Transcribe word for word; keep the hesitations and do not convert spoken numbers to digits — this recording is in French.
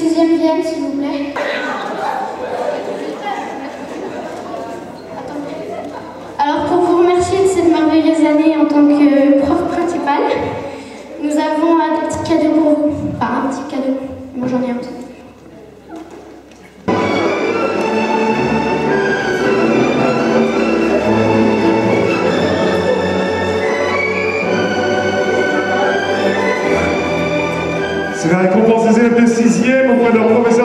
sixième viennent, s'il vous plaît. Alors, pour vous remercier de cette merveilleuse année en tant que prof principale, nous avons un petit cadeau pour vous. Enfin, un petit cadeau. Moi, j'en ai un petit. C'est la récompense des élèves de sixième auprès de leur professeur.